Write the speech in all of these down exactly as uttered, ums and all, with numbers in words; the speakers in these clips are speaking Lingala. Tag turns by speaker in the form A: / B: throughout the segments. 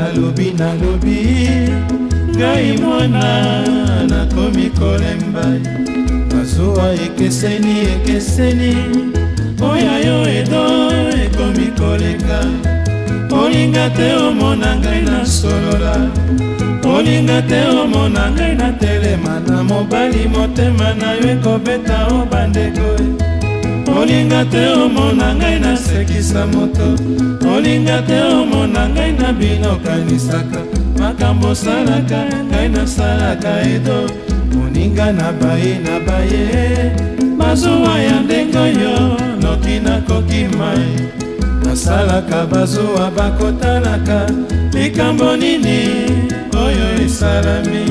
A: nalobi nalobi ngai mwana nakomi kolemba mazuwa ekeseni ekeseni oya yo edo ekomi koleka olinga te omona ngai na solola olinga te omona ngai na telema na mobali motema na yo ekobeta o bandeko olinga te omona ngai na sekisa moto olinga te omona ngai na bino kanisaka makambo salaka ngai na salaka edo moninga na baye na baye mazuwa ya ndengo yo noki nakoki mai nasalaka bazuwa bakotalaka likambo nini oyo esalami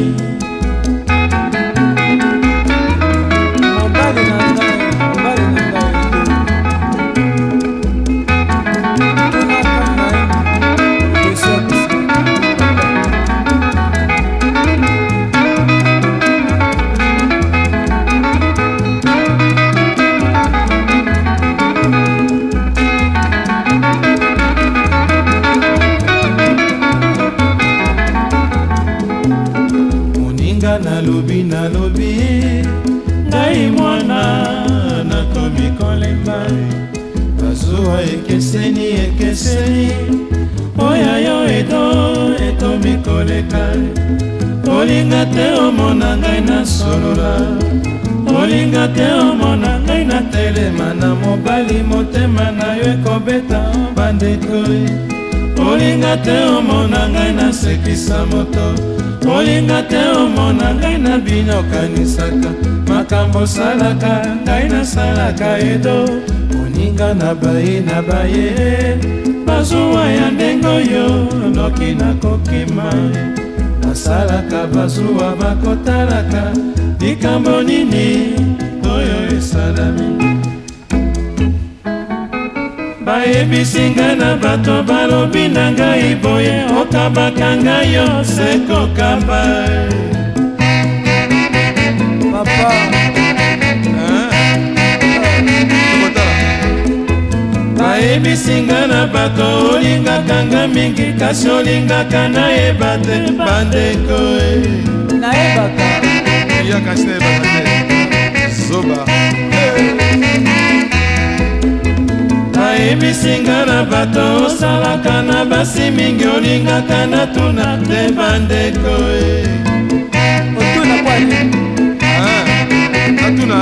A: mobali na ngai mobali na ngai nalobi nalobi ngai mwana nakomi kolemba bazuwa ekeseni ekeseni oya yo edo etomi koleka olinga te omona ngai na solola olinga te omona ngai na telema na mobali motema na yo ekobeta bandeko olinga te omona ngai na sekisa moto olinga te omona ngai na bino kanisaka makambo salaka ngai na salaka edo moninga na baye na baye bazuwa ya ndengo yo noki nakoki mai nasalaka bazuwa bakotalaka likambo nini oyo esalami bayebisinga na bato balobi na ngai boye okabaka ngai yo sekokamba papa bayebisinga na bato olingaka nga mingi kasi olingaka nayeba te bandeko nayebaka iya kasi nayebaka te zoba bayebisinga na bato osalaka na basi mingi olingaka na tuna te bandeko otuna kwani natuna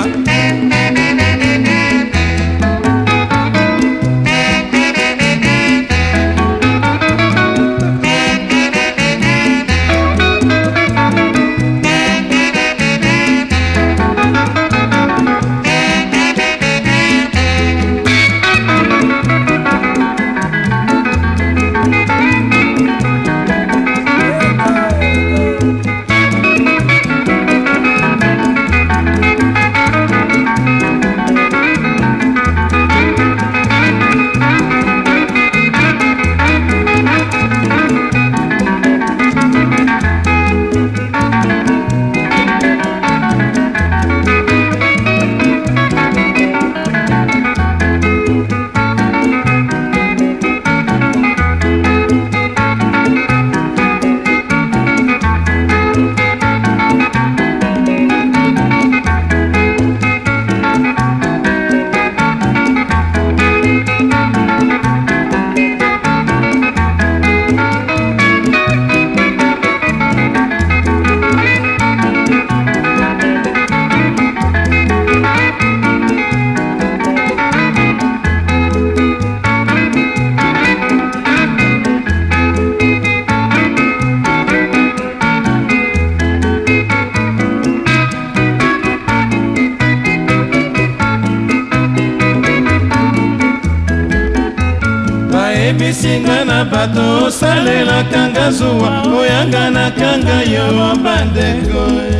A: bisinga na bato osalelaka nga zuwa oyanga na kanga yo bandeko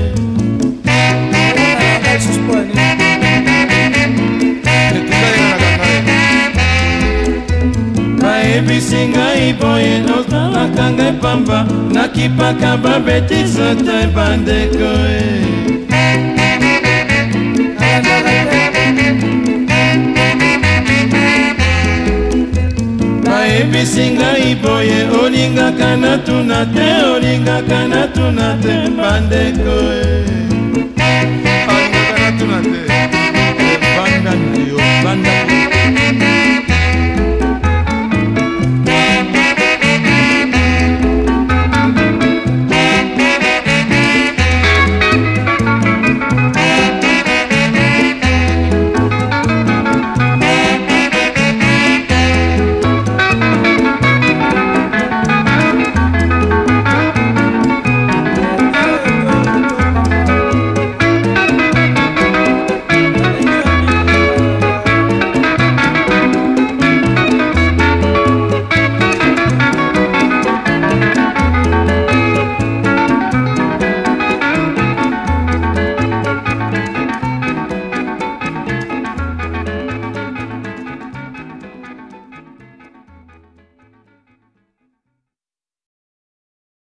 A: bayebisinga iboye otalaka nga pamba nakipaka babetiza te bandeko bayebisinga iboye oli olingaka natuna te olingaka natuna te bandeko.